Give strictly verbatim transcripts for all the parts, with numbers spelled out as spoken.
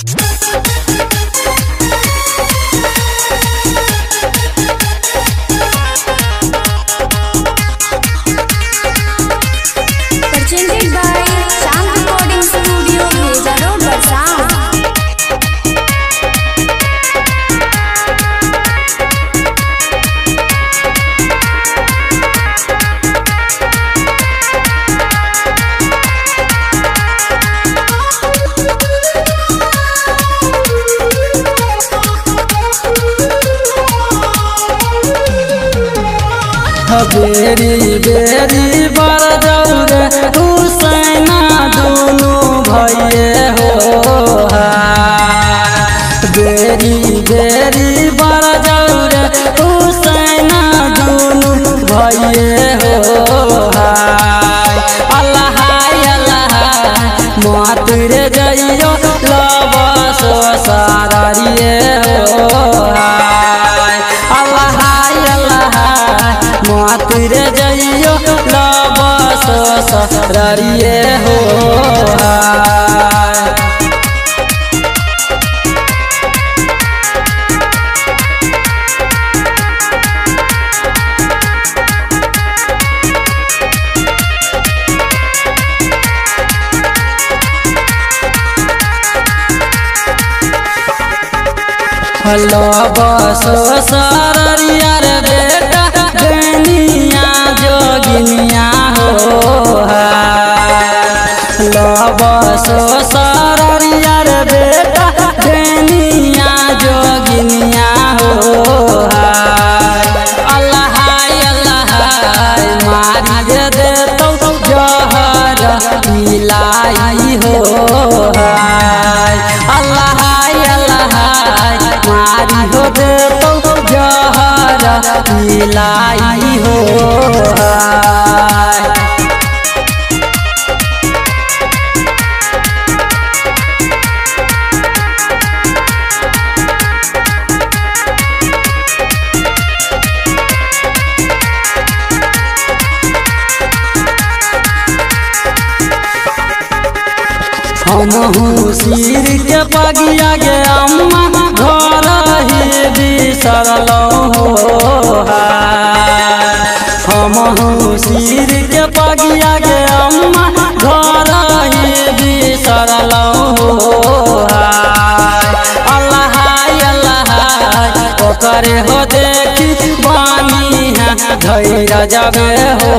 बेरी बेरी बर जौरे हुसैना दोनों भैये हो बेरी बेरी बर जौरे हुसैना दोनों भैये हो अल्लाह अल्लाह मातुरे जइयो लबस सारिये हो मातुरे जइयो लबस ससुरारिये हो लबस ससुरारिया रे बेटा गनिया जोगिनिया हो लबस ससुरारिया रे बेटा गनिया जोगिनिया हो अल्लाह अल्लाह मारी दे तो जहर मिलाई हो अल्लाह अल्लाह मारी हो दे तो जहर मिलाई हो हम सिर के पगिया गे अम्मा घर ही बिसरलो हो हम सिर के पगिया गे अम्मा घर ही बिसरलो हो अल्लाह अल्लाह ओकरे हो देखी बानी धैर्य जबे हो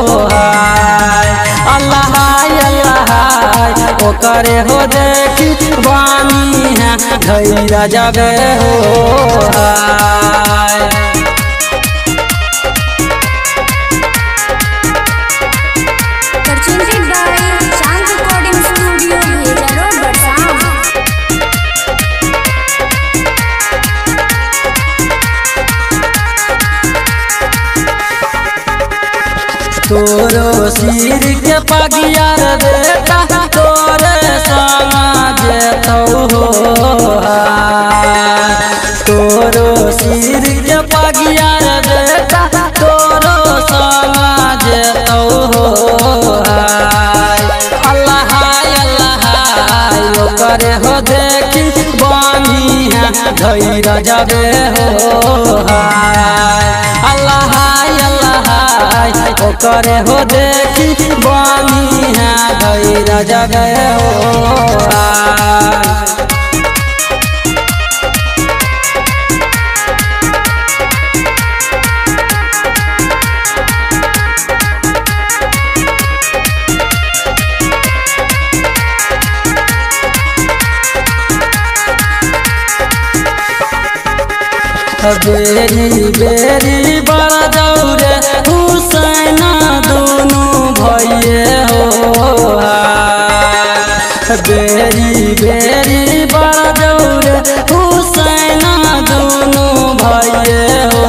अल्लाह अल्लाह ओकरे हो देखी बानी धैर्य जबे हो तोरो सिर के पगिया रे बेटा तोरे समाज तो हो तोरो सिर के पगिया रे बेटा तोरो समाज तो हो अल्लाह अल्लाह ओकरे हो देखी बानी धैर्य जबे हो अल्लाह ओकरे हो देखी बानी धैर्य जबे हो बेरी बेरी बड़ा जौरे हुसैना दोनों भैये हो बेरी बेरी बड़ा जौरे हुसैना दोनों भैये हो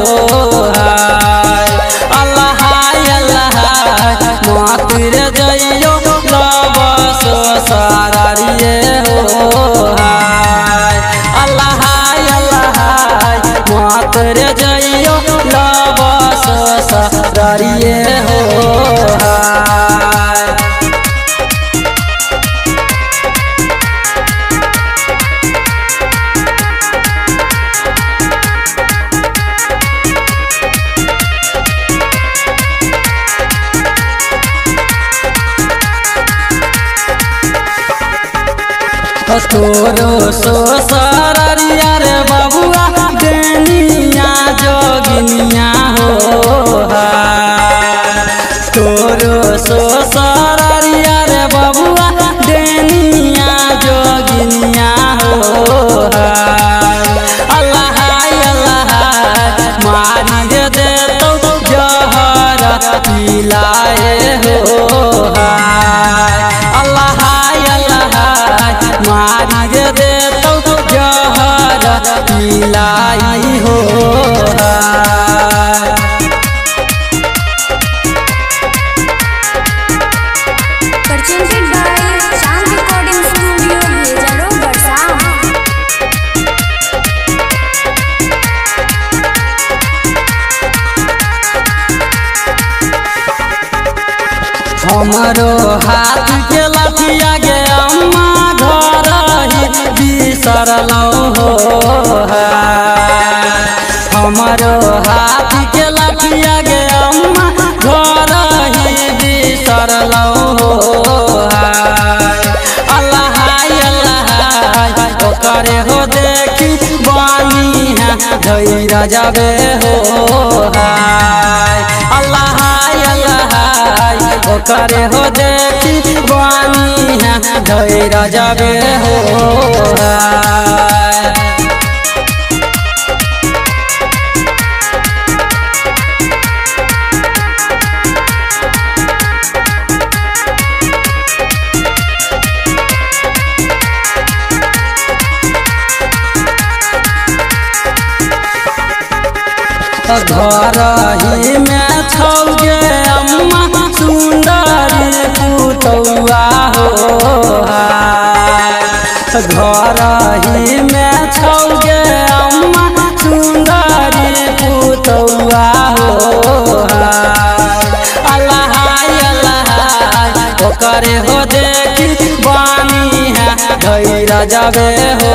अल्लाह अल्लाह मातुरे जइयो लबस सारिये हो अल्लाह अल्लाह मातुरे जइयो लबस सारिये हो तोरो सो सररिया रे बबुआ देनिया जोगिनिया हो तोरो सो सररिया रे बबुआ देनिया जोगिनिया हो अल्लाह अल्लाह मारी दे दे तो जहर पिलाए हो अल्लाह अल्लाह मारी दे दे तो जहर पिलाई हो Presented by Sound Recording Studio, Bhejaro, Barsam. हमरो हाथ के लठिया गे अम्मा घर ही बिसरलौ हो हमरो हाथ के लठिया गे अम्मा घर ही बिसरलौ हो अल्लाह अल्लाह ओकरे हो देखी बानी है धैर्य जाबे हो अल्लाह अल्लाह ओकरे हो देखी बानी है धैर्य जाबे हो घर ही में छौगे अम्मा सुंदरी पुतौआ हो घर ही में छौगे अम्मा सुंदरी पुतौआ हो अल्लाह अल्लाह ओकरे हो देखी बानी है धैर्य जाबे हो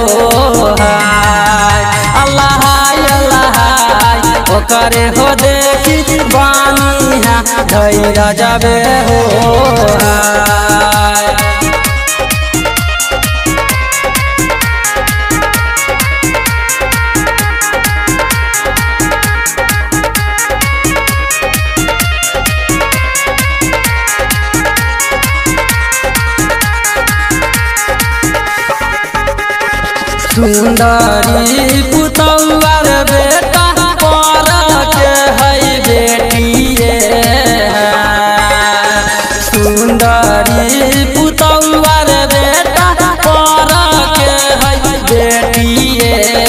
अल्लाह अल्लाह ओकरे हो देखी बानी है धैर्य जाबे हो सुंदरी पुतौआ रे बेटा पर के है बेटिए सुंदरी पुतौआ रे बेटा पर के है बेटिए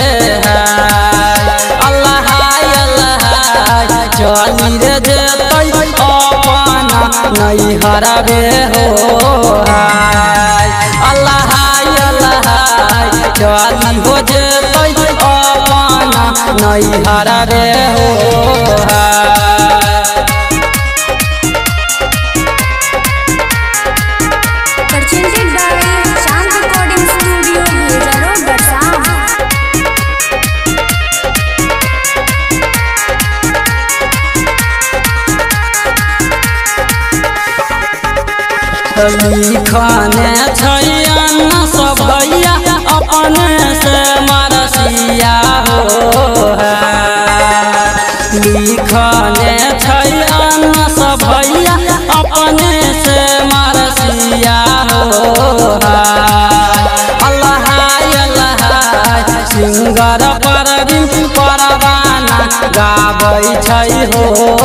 अल्लाह अल्लाह चली रे जेतै अपना नहीं हराबे हो अल्लाह अल्लाह चली हो जेतै अपना नहीं हराबे हो Presented by Sound Recording Studio, Bhejaro, Barsam. लिखने छैन सब भैया अपने से मरसिया हो लिखने छैन सब भैया अपने से मरसिया हो अल्लाह अल्लाह सिंगर परवीन परवाना गाबै छै हो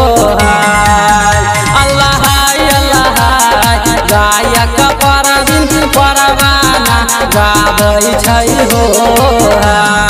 अल्लाह अल्लाह गायक परवीन परवाना गाबै छै हो।